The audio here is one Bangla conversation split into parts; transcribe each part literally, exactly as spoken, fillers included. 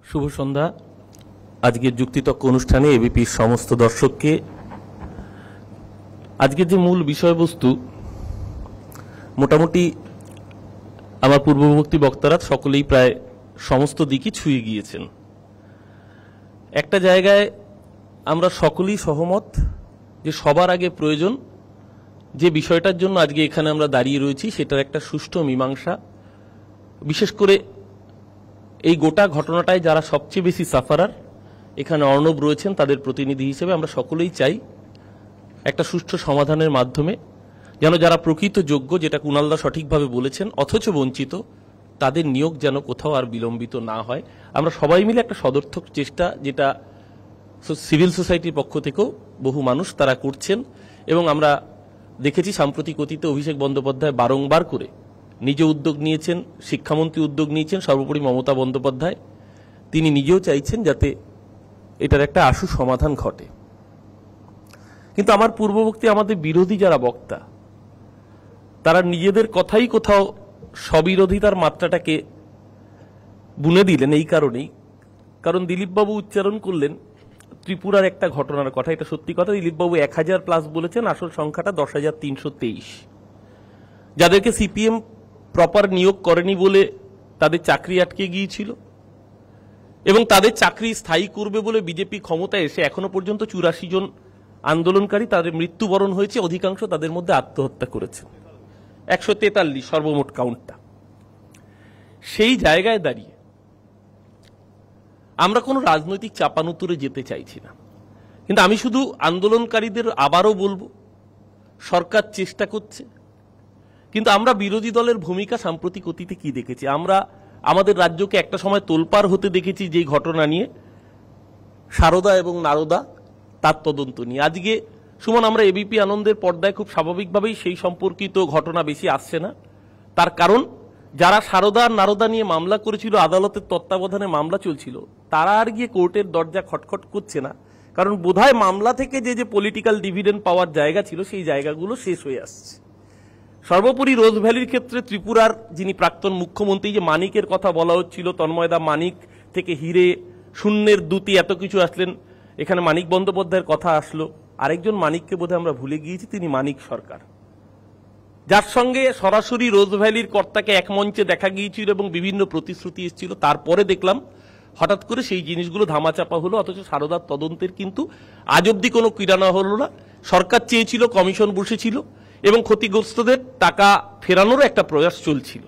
শুভ সন্ধ্যা। আজকের যুক্তিতক্ক অনুষ্ঠানে এবিপির সমস্ত দর্শককে আজকের যে মূল বিষয়বস্তু, মোটামুটি আমার পূর্ববর্তী বক্তারা সকলেই প্রায় সমস্ত দিকই ছুঁয়ে গিয়েছেন। একটা জায়গায় আমরা সকলেই সহমত যে সবার আগে প্রয়োজন যে বিষয়টার জন্য আজকে এখানে আমরা দাঁড়িয়ে রয়েছি সেটার একটা সুষ্ঠু মীমাংসা। বিশেষ করে এই গোটা ঘটনাটায় যারা সবচেয়ে বেশি সাফারার, এখানে অর্ণব রয়েছেন, তাদের প্রতিনিধি হিসেবে আমরা সকলেই চাই একটা সুষ্ঠু সমাধানের মাধ্যমে যেন যারা প্রকৃত যোগ্য, যেটা কুণালদা সঠিকভাবে বলেছেন, অথচ বঞ্চিত, তাদের নিয়োগ যেন কোথাও আর বিলম্বিত না হয়। আমরা সবাই মিলে একটা সদর্থক চেষ্টা, যেটা সিভিল সোসাইটির পক্ষ থেকেও বহু মানুষ তারা করছেন, এবং আমরা দেখেছি সাম্প্রতিক অতীতে অভিষেক বন্দ্যোপাধ্যায় বারংবার করে নিজে উদ্যোগ নিয়েছেন, শিক্ষামন্ত্রী উদ্যোগ নিয়েছেন, সর্বোপরি মমতা বন্দ্যোপাধ্যায় তিনি নিজেও চাইছেন যাতে এটার একটা আশু সমাধান ঘটে। কিন্তু আমার পূর্ববর্তী আমাদের বিরোধী যারা বক্তা, তারা নিজেদের কথাই কোথাও স্ববিরোধিতার মাত্রাটাকে বুনে দিলেন এই কারণেই, কারণ দিলীপবাবু উচ্চারণ করলেন ত্রিপুরার একটা ঘটনার কথা। এটা সত্যি কথা, দিলীপবাবু এক হাজার প্লাস বলেছেন, আসল সংখ্যাটা দশ হাজার তিনশো তেইশ। যাদেরকে সিপিএম প্রপার নিয়োগ করেনি বলে তাদের চাকরি আটকে গিয়েছিল, এবং তাদের চাকরি স্থায়ী করবে বলে বিজেপি ক্ষমতায় এসে এখনো পর্যন্ত চুরাশি জন আন্দোলনকারী তাদের মৃত্যুবরণ হয়েছে, অধিকাংশ তাদের মধ্যে আত্মহত্যা করেছে, একশো তেতাল্লিশ সর্বমোট কাউন্টটা। সেই জায়গায় দাঁড়িয়ে আমরা কোনো রাজনৈতিক চাপানুতরে যেতে চাইছি না, কিন্তু আমি শুধু আন্দোলনকারীদের আবারও বলবো, সরকার চেষ্টা করছে, কিন্তু আমরা বিরোধী দলের ভূমিকা সাম্প্রতিক অতীতে কি দেখেছি? আমরা আমাদের রাজ্যকে একটা সময় তোলপাড় হতে দেখেছি যেই ঘটনা নিয়ে, সারদা এবং নারদা, তার তদন্ত নিয়ে। আজকে সুমন, আমরা এবিপি আনন্দের পর্দায় খুব স্বাভাবিকভাবেই সেই সম্পর্কিত ঘটনা বেশি আসছে না। তার কারণ, যারা সারদা আর নারদা নিয়ে মামলা করেছিল, আদালতের তত্ত্বাবধানে মামলা চলছিল, তারা আর গিয়ে কোর্টের দরজা খটখট করছে না, কারণ বোধহয় মামলা থেকে যে যে পলিটিক্যাল ডিভিডেন্ড পাওয়ার জায়গা ছিল সেই জায়গাগুলো শেষ হয়ে আসছে। সর্বোপরি রোজ ভ্যালির ক্ষেত্রে ত্রিপুরার যিনি প্রাক্তন মুখ্যমন্ত্রী, যে মানিকের কথা বলা হচ্ছিল, তন্ময়দা মানিক থেকে হিরে, শূন্যের দুতি, এত কিছু আসলেন, এখানে মানিক বন্দ্যোপাধ্যায়ের কথা আসলো। আরেকজন মানিককে বোধহয় আমরা ভুলে গিয়েছি, তিনি মানিক সরকার, যার সঙ্গে সরাসরি রোজ ভ্যালির কর্তাকে এক মঞ্চে দেখা গিয়েছিল এবং বিভিন্ন প্রতিশ্রুতি এসেছিল। তারপরে দেখলাম হঠাৎ করে সেই জিনিসগুলো ধামাচাপা হলো, অথচ সারদার তদন্তের কিন্তু আজ অব্দি কোনো কিরানা হলো না। সরকার চেয়েছিল, কমিশন বসেছিল, এবং ক্ষতিগ্রস্তদের টাকা ফেরানোর একটা প্রয়াস চলছিল।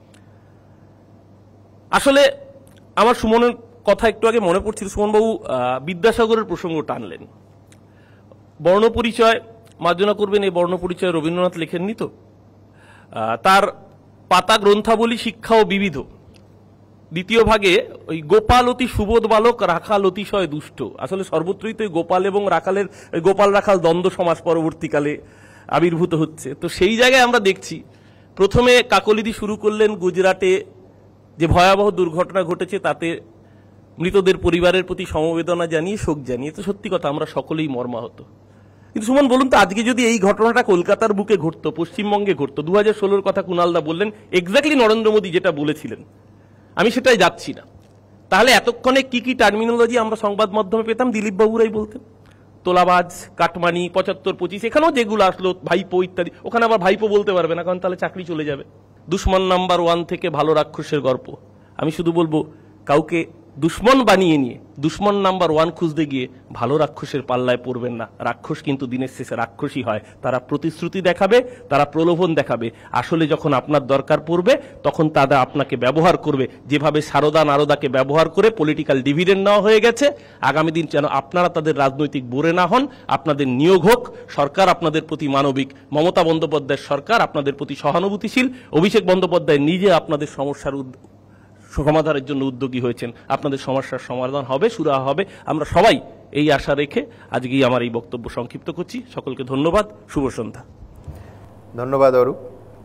আসলে আমার সুমনের কথা একটু আগে মনে পড়ছিল, সুমনবাবু বিদ্যাসাগরের প্রসঙ্গ টানলেন। বর্ণপরিচয়, মার্জনা করবেন, এই বর্ণপরিচয় রবীন্দ্রনাথ লেখেননি তো? তার পাতা গ্রন্থাবলী শিক্ষা ও বিবিধ, দ্বিতীয় ভাগে ওই গোপাল অতি সুবোধ বালক, রাখাল অতিশয় দুষ্ট। আসলে সর্বত্রই তো গোপাল এবং রাখালের, গোপাল রাখাল দ্বন্দ্ব সমাজ পরবর্তীকালে আবির্ভূত হচ্ছে। তো সেই জায়গায় আমরা দেখছি, প্রথমে কাকলিদি শুরু করলেন গুজরাটে যে ভয়াবহ দুর্ঘটনা ঘটেছে, তাতে মৃতদের পরিবারের প্রতি সমবেদনা জানিয়ে, শোক জানিয়ে। তো সত্যি কথা, আমরা সকলেই মর্মাহত। কিন্তু সুমন, বলুন তো, আজকে যদি এই ঘটনাটা কলকাতার বুকে ঘটতো, পশ্চিমবঙ্গে ঘটতো, দু হাজার ষোলোর কথা কুণালদা বললেন, এক্স্যাক্টলি নরেন্দ্র মোদী যেটা বলেছিলেন, আমি সেটাই যাচ্ছি না, তাহলে এতক্ষণে কি কি টার্মিনোলজি আমরা সংবাদ মাধ্যমে পেতাম? দিলীপ বাবুরাই বলতেন তোলাবাজ, কাটমানি, পঁচাত্তর পঁচিশ, এখানেও যেগুলো আসলো, ভাইপো ইত্যাদি, ওখানে আবার ভাইপো বলতে পারবে না, কারণ তাহলে চাকরি চলে যাবে। দুশ্মন নাম্বার ওয়ান থেকে ভালো রাক্ষসের গল্প। আমি শুধু বলবো, কাউকে দুশ্মন বানিয়ে নিয়ে দুশ্মন নাম্বার ওয়ান খুঁজতে গিয়ে ভালো রাক্ষসের পাল্লায় পড়বেন না। রাক্ষস কিন্তু দিনের শেষে রাক্ষসই হয়। তারা প্রতিশ্রুতি দেখাবে, তারা প্রলোভন দেখাবে, আসলে যখন আপনার দরকার পড়বে তখন তারা আপনাকে ব্যবহার করবে, যেভাবে সারদা নারদাকে ব্যবহার করে পলিটিক্যাল ডিভিডেন্ড নেওয়া হয়ে গেছে। আগামী দিন যেন আপনারা তাদের রাজনৈতিক বোরে না হন, আপনাদের নিয়োগ হোক, সরকার আপনাদের প্রতি মানবিক, মমতা বন্দ্যোপাধ্যায়ের সরকার আপনাদের প্রতি সহানুভূতিশীল, অভিষেক বন্দ্যোপাধ্যায় নিজে আপনাদের সমস্যার সমাধানের জন্য উদ্যোগী হয়েছেন, আপনাদের সমস্যার সমাধান হবে, সুরাহা হবে, আমরা সবাই এই আশা রেখে আজকেই আমার এই বক্তব্য সংক্ষিপ্ত করছি। সকলকে ধন্যবাদ, শুভ সন্ধ্যা। ধন্যবাদ অরূপ।